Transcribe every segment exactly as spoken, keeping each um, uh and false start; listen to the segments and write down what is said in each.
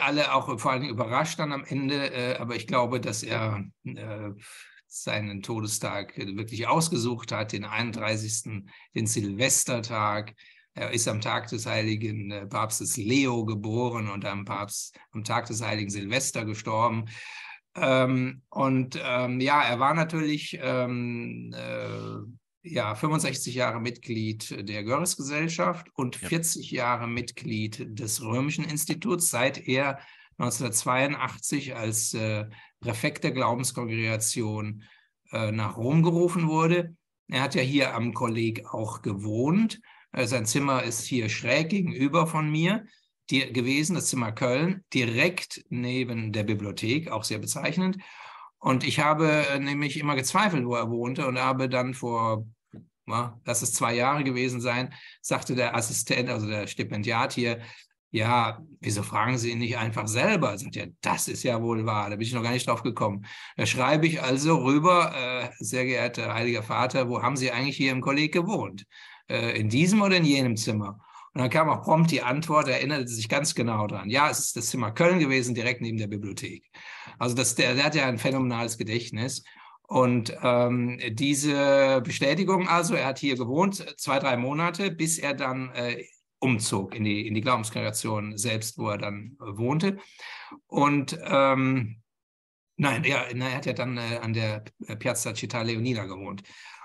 alle auch vor allem überrascht dann am Ende, äh, aber ich glaube, dass er äh, seinen Todestag wirklich ausgesucht hat, den einunddreißigsten, den Silvestertag. Er ist am Tag des heiligen äh, Papstes Leo geboren und am, Papst, am Tag des heiligen Silvester gestorben. Ähm, und ähm, ja, er war natürlich ähm, äh, ja, fünfundsechzig Jahre Mitglied der Görres-Gesellschaft und Ja. vierzig Jahre Mitglied des Römischen Instituts, seit er neunzehnhundertzweiundachtzig als äh, Präfekt der Glaubenskongregation äh, nach Rom gerufen wurde. Er hat ja hier am Kolleg auch gewohnt. Äh, sein Zimmer ist hier schräg gegenüber von mir die, gewesen, das Zimmer Köln, direkt neben der Bibliothek, auch sehr bezeichnend. Und ich habe äh, nämlich immer gezweifelt, wo er wohnte, und habe dann vor, ja, lass es zwei Jahre gewesen sein, sagte der Assistent, also der Stipendiat hier, ja, wieso fragen Sie ihn nicht einfach selber? Sagt er, das ist ja wohl wahr, da bin ich noch gar nicht drauf gekommen. Da schreibe ich also rüber, äh, sehr geehrter Heiliger Vater, wo haben Sie eigentlich hier im Kolleg gewohnt? Äh, in diesem oder in jenem Zimmer? Und dann kam auch prompt die Antwort, er erinnerte sich ganz genau daran. Ja, es ist das Zimmer Köln gewesen, direkt neben der Bibliothek. Also das, der, der hat ja ein phänomenales Gedächtnis. Und ähm, diese Bestätigung also, er hat hier gewohnt, zwei, drei Monate, bis er dann äh, umzog in die, in die Glaubenskongregation selbst, wo er dann äh, wohnte. Und ähm, nein, ja, er hat ja dann äh, an der Piazza Città Leonina gewohnt.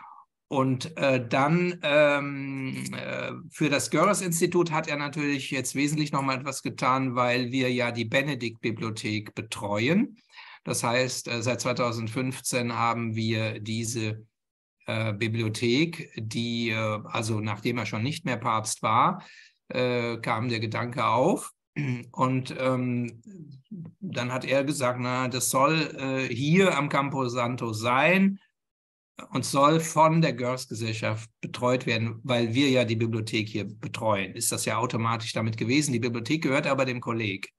Und äh, dann ähm, äh, für das Görres-Institut hat er natürlich jetzt wesentlich noch mal etwas getan, weil wir ja die Benedikt-Bibliothek betreuen. Das heißt, äh, seit zweitausendfünfzehn haben wir diese äh, Bibliothek, die, äh, also nachdem er schon nicht mehr Papst war, äh, kam der Gedanke auf. Und ähm, dann hat er gesagt, na, das soll äh, hier am Campo Santo sein und soll von der Görres-Gesellschaft betreut werden, weil wir ja die Bibliothek hier betreuen. Ist das ja automatisch damit gewesen. Die Bibliothek gehört aber dem Kolleg.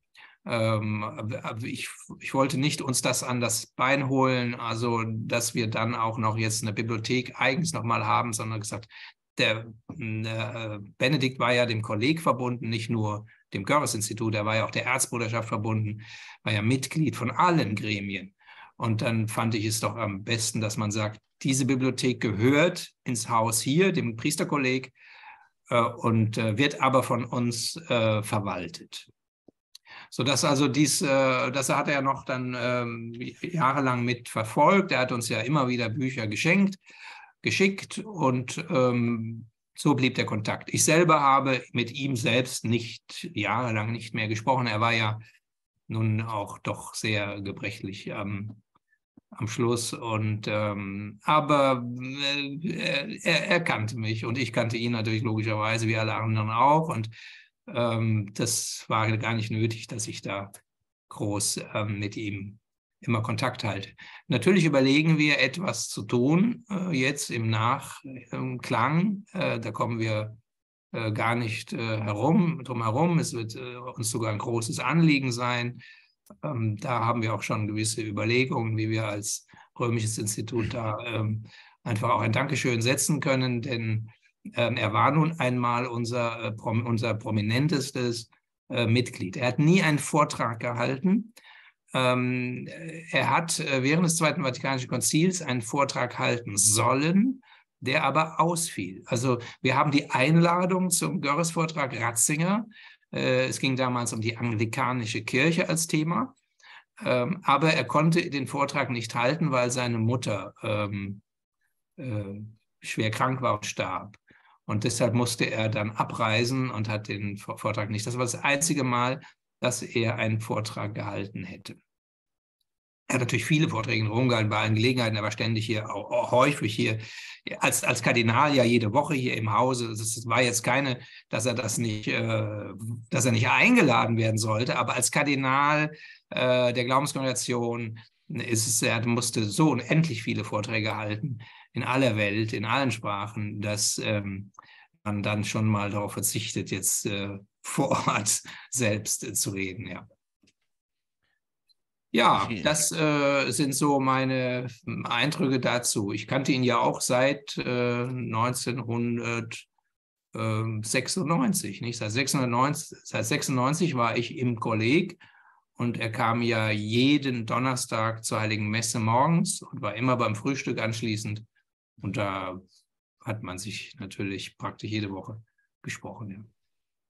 Ähm, ich, ich wollte nicht uns das an das Bein holen, also dass wir dann auch noch jetzt eine Bibliothek eigens nochmal haben, sondern gesagt, der äh, Benedikt war ja dem Kolleg verbunden, nicht nur dem Görres-Institut, er war ja auch der Erzbruderschaft verbunden, war ja Mitglied von allen Gremien. Und dann fand ich es doch am besten, dass man sagt, diese Bibliothek gehört ins Haus hier, dem Priesterkolleg, äh, und äh, wird aber von uns äh, verwaltet. Sodass also dies, äh, das hat er noch dann ähm, jahrelang mit verfolgt. Er hat uns ja immer wieder Bücher geschenkt, geschickt und ähm, so blieb der Kontakt. Ich selber habe mit ihm selbst nicht jahrelang nicht mehr gesprochen. Er war ja nun auch doch sehr gebrechlich ähm, am Schluss. Und, ähm, aber äh, er, er kannte mich und ich kannte ihn natürlich logischerweise, wie alle anderen auch. Und ähm, das war gar nicht nötig, dass ich da groß ähm, mit ihm immer Kontakt halte. Natürlich überlegen wir, etwas zu tun, äh, jetzt im Nachklang. Äh, da kommen wir äh, gar nicht äh, herum, drum herum. Es wird äh, uns sogar ein großes Anliegen sein. Ähm, da haben wir auch schon gewisse Überlegungen, wie wir als Römisches Institut da ähm, einfach auch ein Dankeschön setzen können, denn ähm, er war nun einmal unser, äh, prom unser prominentestes äh, Mitglied. Er hat nie einen Vortrag gehalten. Ähm, er hat äh, während des Zweiten Vatikanischen Konzils einen Vortrag halten sollen, der aber ausfiel. Also wir haben die Einladung zum Görres-Vortrag Ratzinger. Äh, es ging damals um die anglikanische Kirche als Thema. Ähm, aber er konnte den Vortrag nicht halten, weil seine Mutter ähm, äh, schwer krank war und starb. Und deshalb musste er dann abreisen und hat den Vortrag nicht. Das war das einzige Mal, dass er einen Vortrag gehalten hätte. Er hat natürlich viele Vorträge in Rom gehalten, bei allen Gelegenheiten, er war ständig hier, auch, auch häufig hier, als, als Kardinal ja jede Woche hier im Hause. Es war jetzt keine, dass er das nicht, äh, dass er nicht eingeladen werden sollte, aber als Kardinal äh, der Glaubenskongregation ist es, er musste so unendlich viele Vorträge halten in aller Welt, in allen Sprachen, dass ähm, man dann schon mal darauf verzichtet, jetzt äh, vor Ort selbst äh, zu reden, ja. Ja, das äh, sind so meine Eindrücke dazu. Ich kannte ihn ja auch seit äh, neunzehnhundert, äh, sechsundneunzig. Nicht? Seit, sechshundertneunzig, seit sechsundneunzig war ich im Kolleg und er kam ja jeden Donnerstag zur Heiligen Messe morgens und war immer beim Frühstück anschließend. Und da hat man sich natürlich praktisch jede Woche gesprochen. Ja.